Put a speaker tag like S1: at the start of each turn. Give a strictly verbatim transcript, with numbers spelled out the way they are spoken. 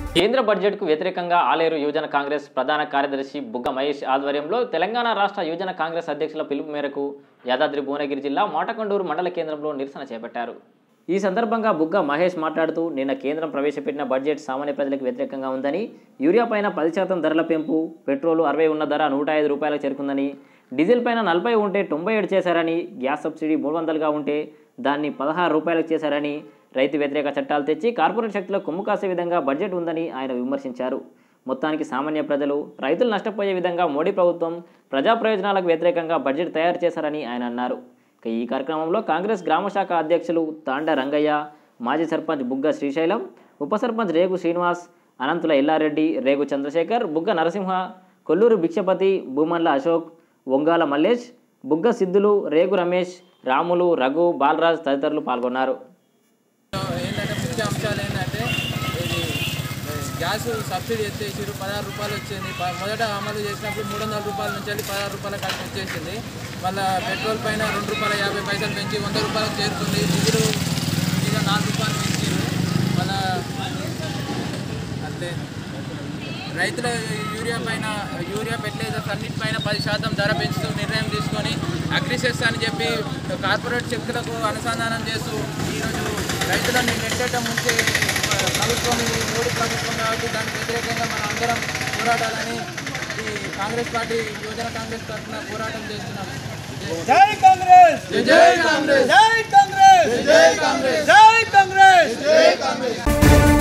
S1: కేంద్ర బడ్జెట్కు వ్యతిరేకంగా ఆలేరు యువజన కాంగ్రెస్ ప్రధాన కార్యదర్శి బుగ్గ మహేష్ ఆధ్వర్యంలో తెలంగాణ రాష్ట్ర యువజన కాంగ్రెస్ అధ్యక్షుల పిలుపు మేరకు యాదాద్రి భువనగిరి జిల్లా మోటకొండూరు మండల కేంద్రంలో నిరసన చేపట్టారు. ఈ సందర్భంగా బుగ్గ మహేష్ మాట్లాడుతూ నిన్న కేంద్రం ప్రవేశపెట్టిన బడ్జెట్ సామాన్య ప్రజలకు వ్యతిరేకంగా ఉందని, యూరియా పైన పది శాతం ధరల పెంపు, పెట్రోలు అరవై ఉన్న ధర నూట ఐదు రూపాయలకు చేరుకుందని, డీజిల్ పైన నలభై ఉంటే తొంభై ఏడు చేశారని, గ్యాస్ సబ్సిడీ మూడు వందలుగా ఉంటే దాన్ని పదహారు రూపాయలకు చేశారని, రైతు వ్యతిరేక చట్టాలు తెచ్చి కార్పొరేట్ శక్తులకు కొమ్ము కాసే విధంగా బడ్జెట్ ఉందని ఆయన విమర్శించారు. మొత్తానికి సామాన్య ప్రజలు, రైతులు నష్టపోయే విధంగా మోడీ ప్రభుత్వం ప్రజా ప్రయోజనాలకు వ్యతిరేకంగా బడ్జెట్ తయారు చేశారని ఆయన అన్నారు. ఈ కార్యక్రమంలో కాంగ్రెస్ గ్రామశాఖ అధ్యక్షులు తాండ రంగయ్య, మాజీ సర్పంచ్ బుగ్గ శ్రీశైలం, ఉప సర్పంచ్ రేగు శ్రీనివాస్, అనంతుల ఎల్లారెడ్డి, రేగు చంద్రశేఖర్, బుగ్గ నరసింహ, కొల్లూరు భిక్షపతి, భూమన్ల అశోక్, ఒంగాల మల్లేష్, బుగ్గ సిద్ధులు, రేగు రమేష్, రాములు, రఘు, బాలరాజ్ తదితరులు పాల్గొన్నారు.
S2: ఏంటంటే ముఖ్య అంశాలు ఏంటంటే ఇది గ్యాస్ సబ్సిడీ ఎత్తేసారు, పదహారు రూపాయలు వచ్చింది. మొదట అమలు చేసినప్పుడు మూడు వందల రూపాయల నుంచి వెళ్ళి పదహారు రూపాయల కలిసి వచ్చేసింది. మళ్ళీ పెట్రోల్ పైన రెండు రూపాయల యాభై పైసలు పెంచి వంద రూపాయలకు చేరుకుంది. డీజిల్ మీద నాలుగు రూపాయలు పెంచారు. మళ్ళీ అట్లే రైతుల యూరియా పైన యూరియా ఫెర్టిలైజర్స్ అన్నిటిపైన పది శాతం ధర పెంచుతూ నిర్ణయం తీసుకొని అగ్రిసెస్ అని చెప్పి కార్పొరేట్ శక్తులకు అనుసంధానం చేస్తూ ఈరోజు రైతులను నెట్టేట ముంచే ప్రభుత్వం మోడీ ప్రభుత్వం కాబట్టి దానికి వ్యతిరేకంగా మనం అందరం పోరాడాలని ఈ కాంగ్రెస్ పార్టీ యువజన కాంగ్రెస్ తరఫున పోరాటం చేస్తున్నాం.
S3: జై కాంగ్రెస్,
S2: జై కాంగ్రెస్,
S3: జై కాంగ్రెస్,
S2: జై కాంగ్రెస్,
S3: జై కాంగ్రెస్, జై కాంగ్రెస్.